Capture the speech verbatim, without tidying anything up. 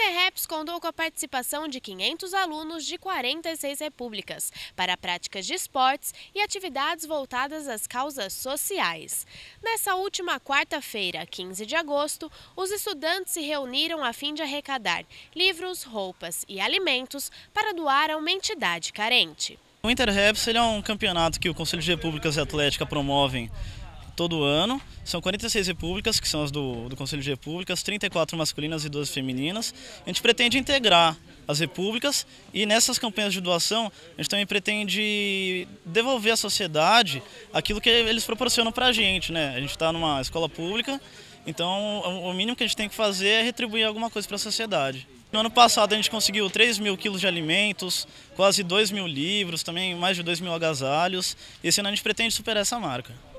Interreps contou com a participação de quinhentos alunos de quarenta e seis repúblicas para práticas de esportes e atividades voltadas às causas sociais. Nessa última quarta-feira, quinze de agosto, os estudantes se reuniram a fim de arrecadar livros, roupas e alimentos para doar a uma entidade carente. O Interreps ele é um campeonato que o Conselho de Repúblicas e Atlética promovem todo ano. São quarenta e seis repúblicas, que são as do, do Conselho de Repúblicas, trinta e quatro masculinas e doze femininas. A gente pretende integrar as repúblicas e nessas campanhas de doação a gente também pretende devolver à sociedade aquilo que eles proporcionam para a gente, né? A gente está numa escola pública, então o mínimo que a gente tem que fazer é retribuir alguma coisa para a sociedade. No ano passado a gente conseguiu três mil quilos de alimentos, quase dois mil livros, também mais de dois mil agasalhos. Esse ano a gente pretende superar essa marca.